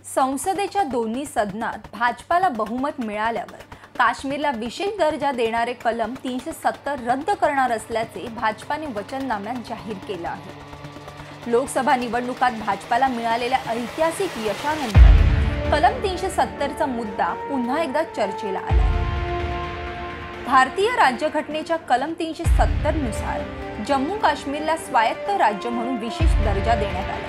संसदेच्या दोन्ही सदनात भाजपाला बहुमत मिळाल्यावर काश्मीरला विशेष दर्जा देणारे कलम 370 रद्द करणार असल्याचे भाजपाने वचननाम्यात जाहीर केले आहे। लोकसभा निवडणुकात भाजपाला मिळालेल्या ऐतिहासिक यशानंतर कलम 370 चा मुद्दा पुन्हा एकदा चर्चेला आला। भारतीय राज्यघटनेच्या कलम 370 नुसार जम्मू काश्मीरला स्वायत्त राज्य म्हणून विशेष दर्जा देण्यात आला।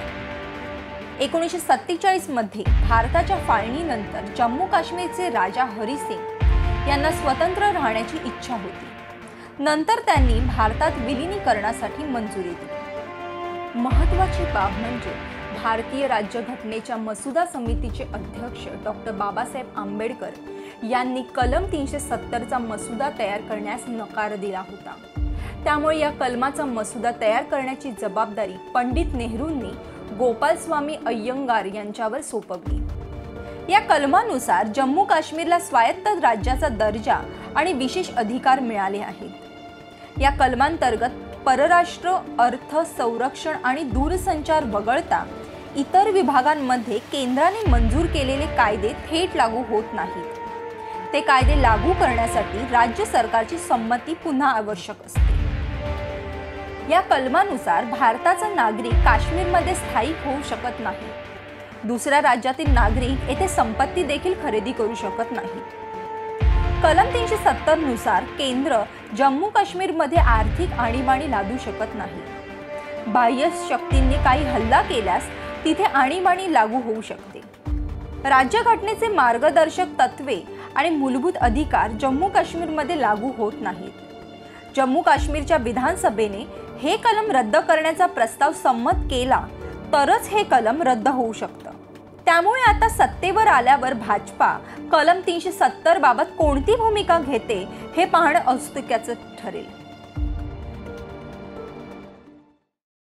1947 मध्ये भारताच्या फाळणीनंतर जम्मू काश्मीरचे राजा हरी सिंग यांना स्वतंत्र राहण्याची इच्छा होती। नंतर त्यांनी भारतात विलीनीकरणासाठी मंजुरी दिली। महत्त्वाची बाब म्हणजे भारतीय राज्यघटनेच्या मसुदा समितीचे अध्यक्ष डॉक्टर बाबासाहेब आंबेडकर यांनी कलम 370 चा मसुदा तयार करण्यास नकार दिला होता। त्यामुळे या कलमाचा मसुदा तयार करण्याची जबाबदारी पंडित नेहरूंनी गोपालस्वामी अय्यंगार यांच्यावर सोपवली। या कलमानुसार जम्मू काश्मीरला स्वायत्त राज्याचा दर्जा आणि विशेष अधिकार मिळाले आहेत। या कलमांतर्गत परराष्ट्र, अर्थ, संरक्षण आणि दूरसंचार वगळता इतर विभागांमध्ये केंद्राने मंजूर केलेले कायदे थेट लागू होत नाहीत। ते कायदे लागू करण्यासाठी राज्य सरकारची संमती पुन्हा आवश्यक असते। या कलमानुसार भारताचा नागरिक काश्मीरमध्ये स्थायिक होऊ शकत नाही। दुसऱ्या राज्यातील नागरिक येथे संपत्ती देखील खरेदी करू शकत नाही। कलम 370 नुसार केंद्र जम्मू काश्मीरमध्ये आर्थिक आणीबाणी लादू शकत नाही। बाह्य शक्तींनी काही हल्ला केल्यास तिथे आणीबाणी लागू होऊ शकते। राज्यघटनेचे मार्गदर्शक तत्त्वे आणि मूलभूत अधिकार जम्मू काश्मीरमध्ये लागू होत नाहीत। जम्मू काश्मीरच्या विधानसभेने हे कलम रद्द करण्याचा प्रस्ताव संमत केला तरच हे कलम रद्द होऊ शकतं। त्यामुळे आता सत्तेवर आल्यावर भाजपा कलम 370 बाबत कोणती भूमिका घेते हे पाहणं औत्सुक्याचं ठरेल।